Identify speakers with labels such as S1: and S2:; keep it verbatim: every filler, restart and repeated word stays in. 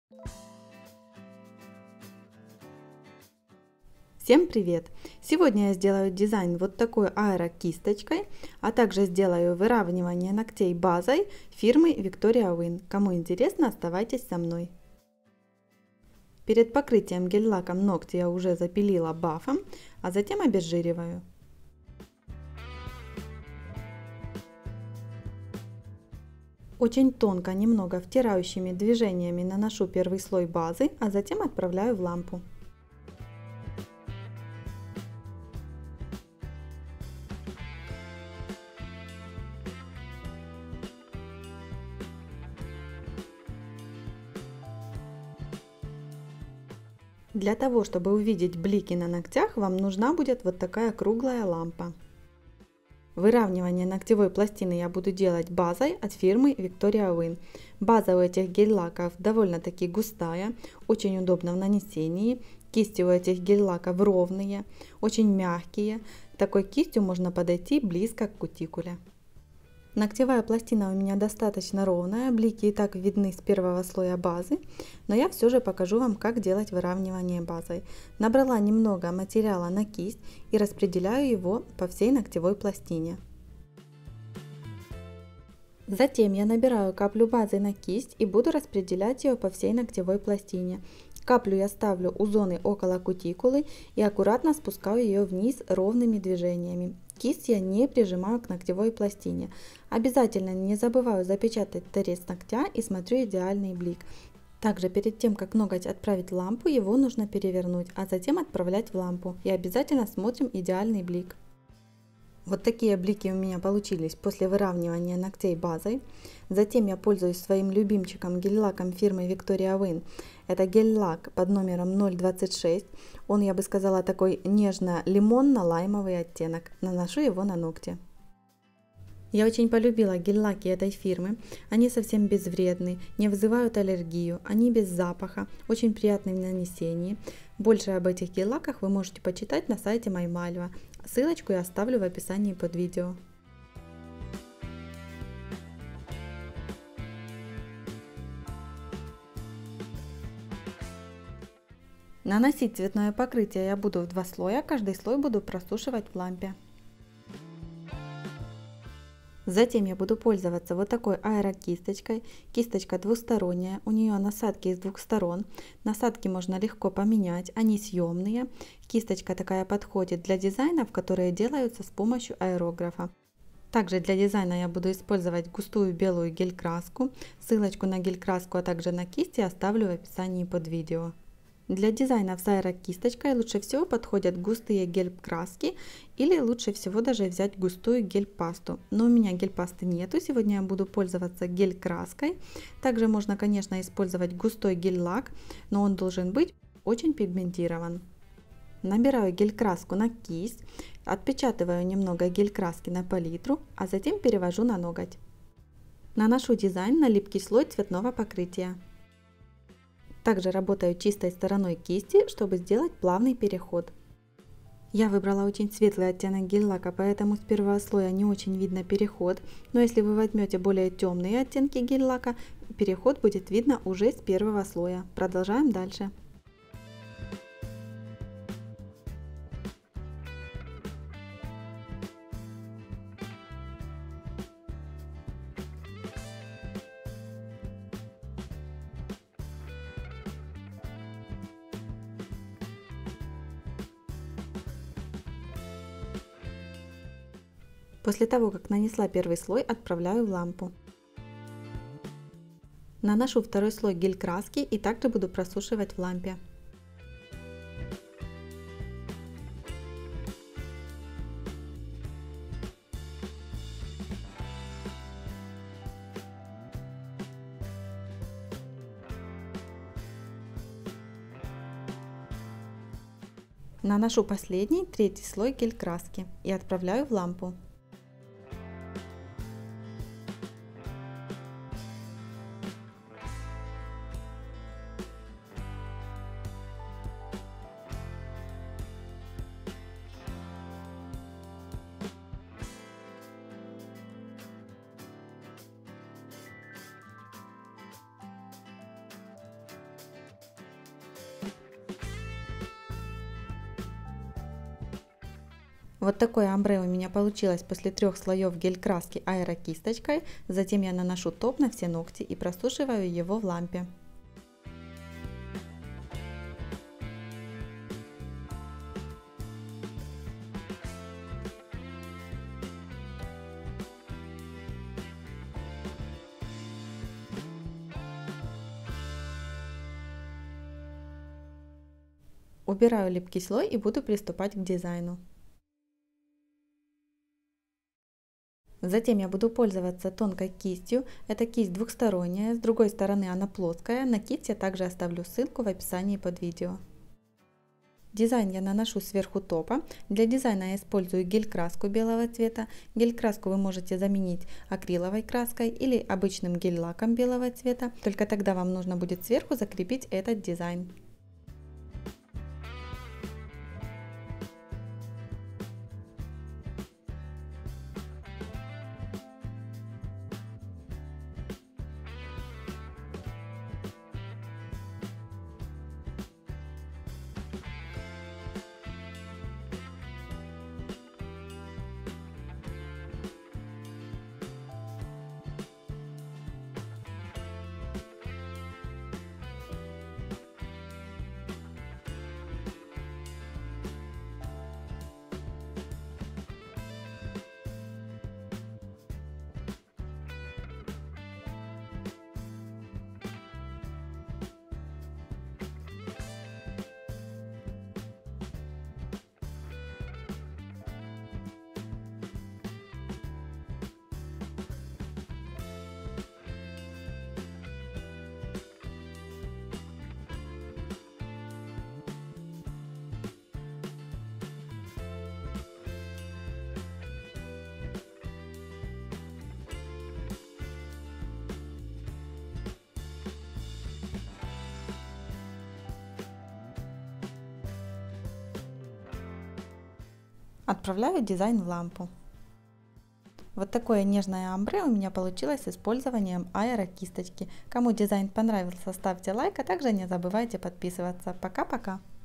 S1: Всем привет! Сегодня я сделаю дизайн вот такой аэрокисточкой, а также сделаю выравнивание ногтей базой фирмы Victoria Win. Кому интересно, оставайтесь со мной. Перед покрытием гель-лаком ногти я уже запилила бафом, а затем обезжириваю. Очень тонко, немного втирающими движениями наношу первый слой базы, а затем отправляю в лампу. Для того, чтобы увидеть блики на ногтях, вам нужна будет вот такая круглая лампа. Выравнивание ногтевой пластины я буду делать базой от фирмы Victoria Win. База у этих гель-лаков довольно-таки густая, очень удобна в нанесении. Кисти у этих гель-лаков ровные, очень мягкие. Такой кистью можно подойти близко к кутикуле. Ногтевая пластина у меня достаточно ровная, блики и так видны с первого слоя базы, но я все же покажу вам, как делать выравнивание базой. Набрала немного материала на кисть и распределяю его по всей ногтевой пластине. Затем я набираю каплю базы на кисть и буду распределять ее по всей ногтевой пластине. Каплю я ставлю у зоны около кутикулы и аккуратно спускаю ее вниз ровными движениями. Кисть я не прижимаю к ногтевой пластине. Обязательно не забываю запечатать торец ногтя и смотрю идеальный блик. Также перед тем, как ноготь отправить в лампу, его нужно перевернуть, а затем отправлять в лампу. И обязательно смотрим идеальный блик. Вот такие блики у меня получились после выравнивания ногтей базой. Затем я пользуюсь своим любимчиком гель-лаком фирмы Victoria Win. Это гель-лак под номером ноль двадцать шесть. Он, я бы сказала, такой нежно-лимонно-лаймовый оттенок. Наношу его на ногти. Я очень полюбила гель-лаки этой фирмы. Они совсем безвредны, не вызывают аллергию, они без запаха, очень приятны в нанесении. Больше об этих гель-лаках вы можете почитать на сайте MyMalva. Ссылочку я оставлю в описании под видео. Наносить цветное покрытие я буду в два слоя, каждый слой буду просушивать в лампе. Затем я буду пользоваться вот такой аэрокисточкой. Кисточка двусторонняя, у нее насадки с двух сторон. Насадки можно легко поменять, они съемные. Кисточка такая подходит для дизайнов, которые делаются с помощью аэрографа. Также для дизайна я буду использовать густую белую гель-краску. Ссылочку на гель-краску, а также на кисти оставлю в описании под видео. Для дизайнов с аэрокисточкой лучше всего подходят густые гель-краски или лучше всего даже взять густую гель-пасту. Но у меня гель-пасты нету, сегодня я буду пользоваться гель-краской. Также можно, конечно, использовать густой гель-лак, но он должен быть очень пигментирован. Набираю гель-краску на кисть, отпечатываю немного гель-краски на палитру, а затем перевожу на ноготь. Наношу дизайн на липкий слой цветного покрытия. Также работаю чистой стороной кисти, чтобы сделать плавный переход. Я выбрала очень светлый оттенок гель-лака, поэтому с первого слоя не очень видно переход. Но если вы возьмете более темные оттенки гель-лака, переход будет видно уже с первого слоя. Продолжаем дальше. После того, как нанесла первый слой, отправляю в лампу. Наношу второй слой гель-краски и также буду просушивать в лампе. Наношу последний, третий слой гель-краски и отправляю в лампу. Вот такое омбре у меня получилось после трех слоев гель-краски аэрокисточкой. Затем я наношу топ на все ногти и просушиваю его в лампе. Убираю липкий слой и буду приступать к дизайну. Затем я буду пользоваться тонкой кистью. Это кисть двухсторонняя, с другой стороны она плоская. На кисть я также оставлю ссылку в описании под видео. Дизайн я наношу сверху топа. Для дизайна я использую гель-краску белого цвета. Гель-краску вы можете заменить акриловой краской или обычным гель-лаком белого цвета. Только тогда вам нужно будет сверху закрепить этот дизайн. Отправляю дизайн в лампу. Вот такое нежное омбре у меня получилось с использованием аэрокисточки. Кому дизайн понравился, ставьте лайк, а также не забывайте подписываться. Пока-пока!